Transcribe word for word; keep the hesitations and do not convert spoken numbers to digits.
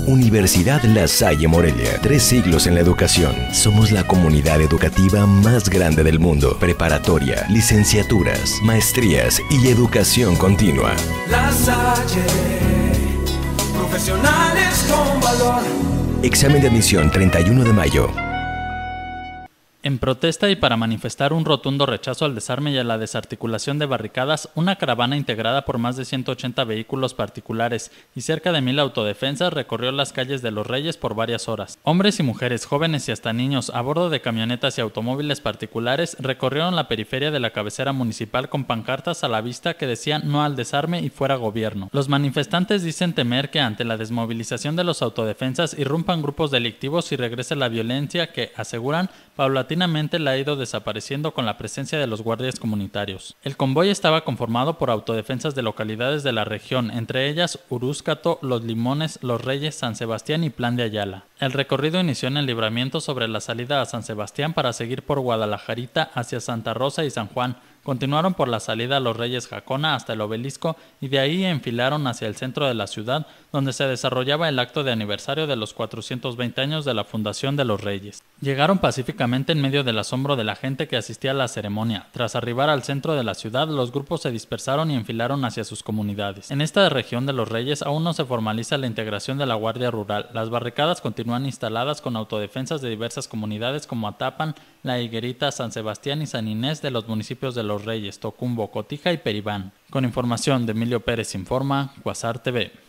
Universidad La Salle Morelia. Tres siglos en la educación. Somos la comunidad educativa más grande del mundo. Preparatoria, licenciaturas, maestrías y educación continua. La Salle, profesionales con valor. Examen de admisión treinta y uno de mayo. En protesta y para manifestar un rotundo rechazo al desarme y a la desarticulación de barricadas, una caravana integrada por más de ciento ochenta vehículos particulares y cerca de mil autodefensas recorrió las calles de Los Reyes por varias horas. Hombres y mujeres, jóvenes y hasta niños, a bordo de camionetas y automóviles particulares, recorrieron la periferia de la cabecera municipal con pancartas a la vista que decían no al desarme y fuera gobierno. Los manifestantes dicen temer que ante la desmovilización de los autodefensas irrumpan grupos delictivos y regrese la violencia que, aseguran, paulatinamente la ha ido desapareciendo con la presencia de los guardias comunitarios. El convoy estaba conformado por autodefensas de localidades de la región, entre ellas Urúscato, Los Limones, Los Reyes, San Sebastián y Plan de Ayala. El recorrido inició en el libramiento sobre la salida a San Sebastián para seguir por Guadalajarita hacia Santa Rosa y San Juan. Continuaron por la salida a Los Reyes Jacona hasta el Obelisco y de ahí enfilaron hacia el centro de la ciudad, donde se desarrollaba el acto de aniversario de los cuatrocientos veinte años de la fundación de Los Reyes. Llegaron pacíficamente en medio del asombro de la gente que asistía a la ceremonia. Tras arribar al centro de la ciudad, los grupos se dispersaron y enfilaron hacia sus comunidades. En esta región de Los Reyes aún no se formaliza la integración de la Guardia Rural. Las barricadas continúan instaladas con autodefensas de diversas comunidades como Atapan, La Higuerita, San Sebastián y San Inés de los municipios de Los Reyes, Tocumbo, Cotija y Peribán. Con información de Emilio Pérez Informa, Cuasar T V.